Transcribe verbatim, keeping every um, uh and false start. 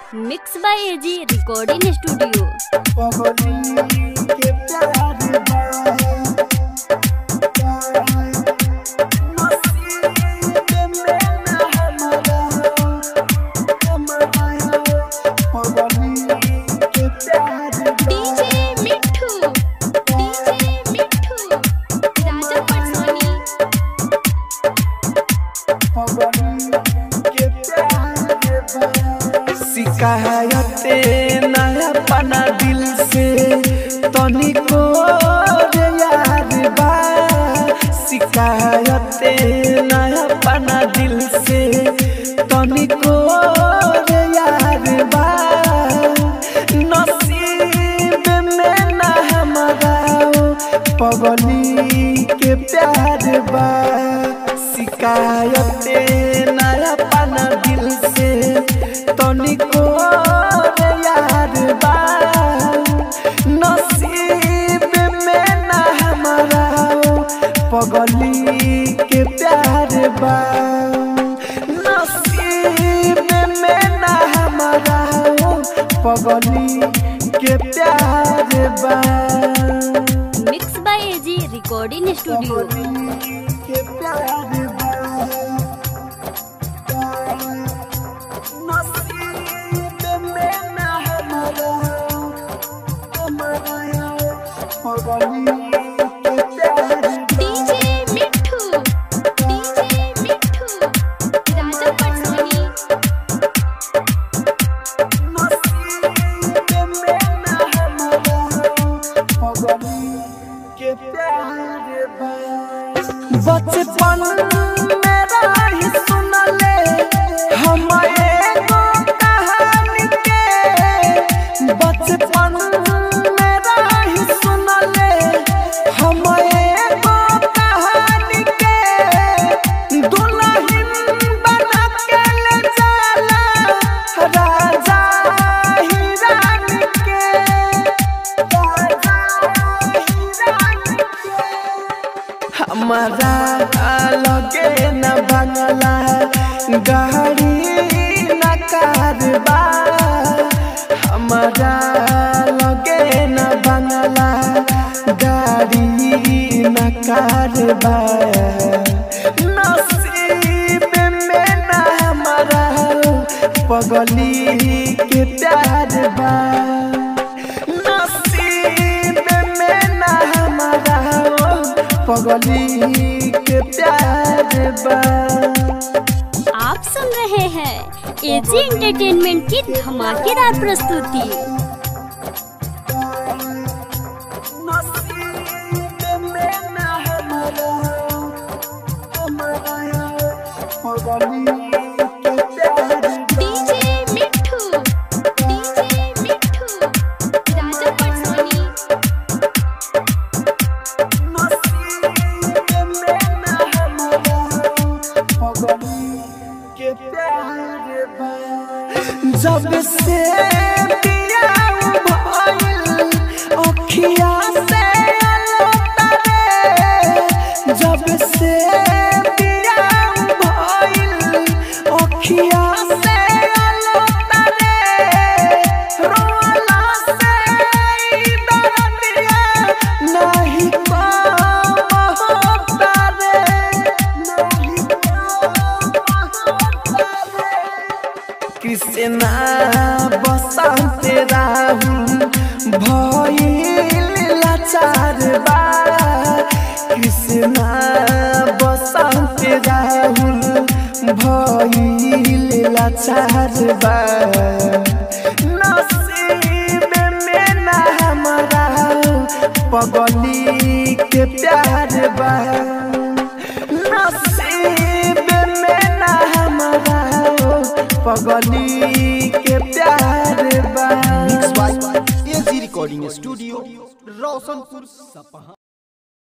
Mix by AG recording studio. शिकायते नया पना दिल से तनिको रे यार बा। शिकायते नया पना दिल से तनिको रे यार बा। नसीब में ना हमारा पगली के प्यार बा। शिकायते नया पना दिल से तनिको रे यार बा। नसीब में ना हमारा पगली के प्यार बा। नसीब में ना हमारा पगली के प्यार बा। Mix by AG recording studio. के प्यार बा। डीजे मिठू डीजे मिठू राजा पटसोनी। बचपन मेरा ही सुन ले हम एगो कहानी के। बचपन मेरा ही सुन ले हम एगो कहानी के। दुल्हन बना के ले जाला राजा ही रानी के। राजा ही रानी के। हमारा लगे न बंगला गाड़ी न कारबा। हमारा लगे न बंगला गाड़ी न कारबा। नसीब में न हमारा पगली के प्यार बा। नसीब में न हमारा पगली के प्यार बा। आप सुन रहे हैं एजी एंटरटेनमेंट की धमाकेदार प्रस्तुति। नसीब में ना हमारा हमारा पगली के प्यार बा। डीजे मिठू डीजे मिठू राजा पटसोनी। जब से पिया भइल अखिया से अलतरे। जब से पिया भइल अखिया से अलतरे। रोला से दर्दिया नहीं कम होता रे। नहीं कृष्णा बसंत राहुल भइल लाचार बा। कृष्णा बसंत राहुल भइल लाचार बा। नसीब में ना हमारा पगली के प्यार बा। नसीब में ना हमारा पगली के प्यार बा। Mix by AG recording studio Roshanpur Sapaha.